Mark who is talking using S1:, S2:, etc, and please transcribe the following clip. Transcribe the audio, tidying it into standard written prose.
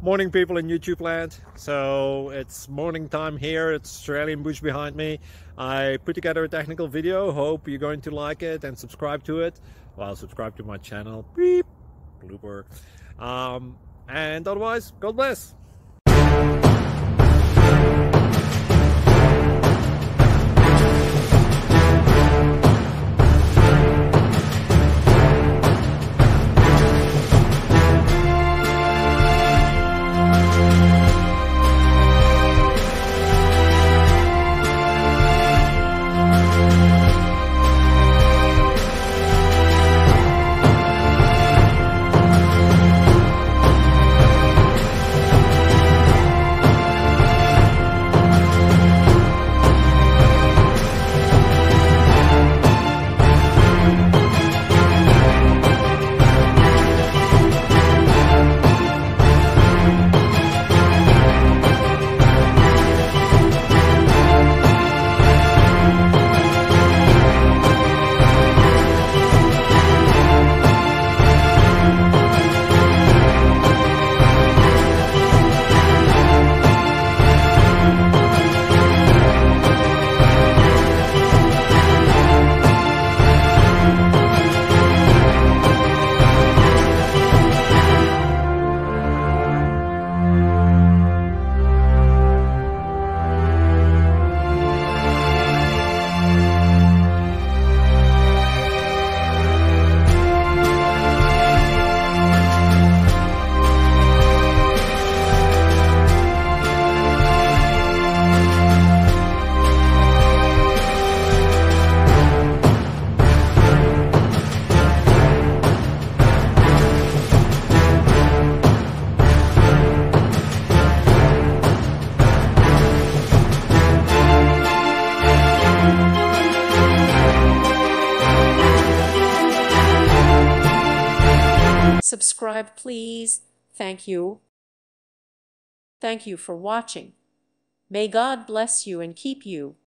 S1: Morning, people in YouTube land. So it's morning time here. It's Australian bush behind me. I put together a technical video. Hope you're going to like it and subscribe to it. Well, subscribe to my channel. Beep. Blooper. And otherwise, God bless.
S2: Subscribe, please. Thank you. Thank you for watching. May God bless you and keep you.